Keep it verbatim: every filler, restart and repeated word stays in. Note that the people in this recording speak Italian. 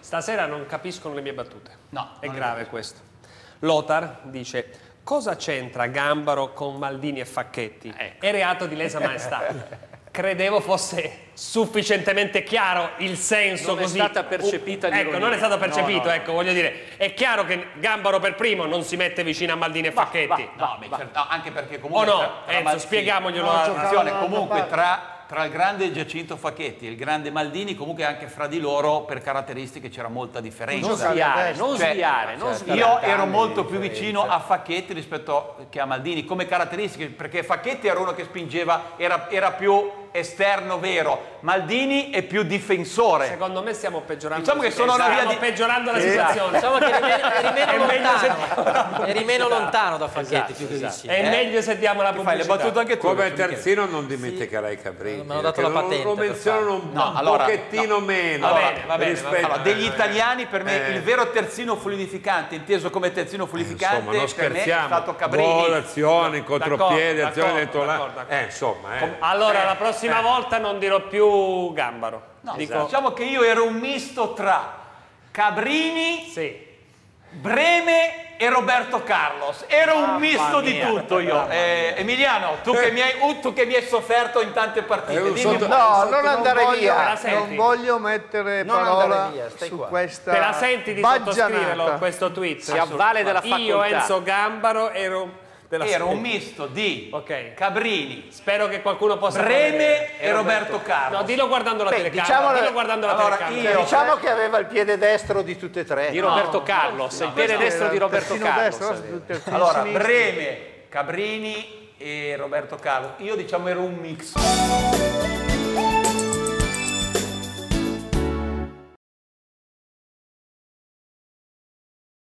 Stasera non capiscono le mie battute. No. È grave questo. Lothar dice: cosa c'entra Gambaro con Maldini e Facchetti? Ecco. È reato di lesa maestà. Credevo fosse sufficientemente chiaro il senso non così. è stata percepita l'ironia. Ecco, non è stato percepito, No, no, ecco, voglio dire. È chiaro che Gambaro per primo non si mette vicino a Maldini e Facchetti. No, beh, certo, no, anche perché O comunque... no? tra- tra Enzo, Mal- spiegamoglielo. No, a- attenzione, dall'altra comunque parte. tra, tra il grande Giacinto Facchetti e il grande Maldini, comunque anche fra di loro per caratteristiche c'era molta differenza. Non sviare, non Cioè, sviare, non sviare. io ero molto più vicino a Facchetti rispetto che a Maldini come caratteristiche, perché Facchetti era uno che spingeva, era, era più esterno vero, Maldini è più difensore. Secondo me stiamo peggiorando. Diciamo la che sono situazione. una via Stiamo di- peggiorando la Esatto. situazione. Diciamo che eri meno, eri meno È meglio lontano, se- eri meno lontano da Facchetti Esatto, più che esatto. vicino. È Eh? meglio se diamo la Ti fai le pubblicità. battute anche tu. Come Michele. terzino non dimenticherai Cabrini. Mi hanno dato perché la lo- patente lo per menzionano un, No, un allora, pochettino no. meno. Va bene, va bene, rispetto- Allora, degli italiani per me Eh. il vero terzino fluidificante, inteso come terzino fluidificante, Insomma, non per me è scherziamo. stato Cabrini. Gol, azione, contropiede, D'accordo, azione d'accordo, titolare. d'accordo, d'accordo. Eh, insomma, eh. Allora, la prossima eh. volta non dirò più Gambaro. No, Dico, diciamo che io ero un misto tra Cabrini, sì. Breme e Roberto Carlos. Ero un misto di mia, tutto io. mamma Eh, Emiliano, tu che, mi hai, uh, tu che mi hai sofferto in tante partite, È un dimmi sotto- un po'. No, non non andare voglio- via. la senti? Non voglio mettere Non parola andare via, stai su qua. questa Te la senti di sottoscriverlo baggianata. questo tweet? Si avvale della Io, facoltà. Enzo Gambaro, ero della Ero un serie. misto di Ok. Cabrini, Spero che qualcuno possa Breme e Roberto Carlos. No, dillo guardando la Beh, telecamera. diciamolo- dillo guardando la allora, telecamera. io- Diciamo che aveva il piede destro di tutte e tre. Di Roberto Carlos, il piede destro di Roberto Terzino Carlos. destro, aveva. terzino Allora, sinistro. Breme, Cabrini e Roberto Carlos. Io diciamo ero un mix.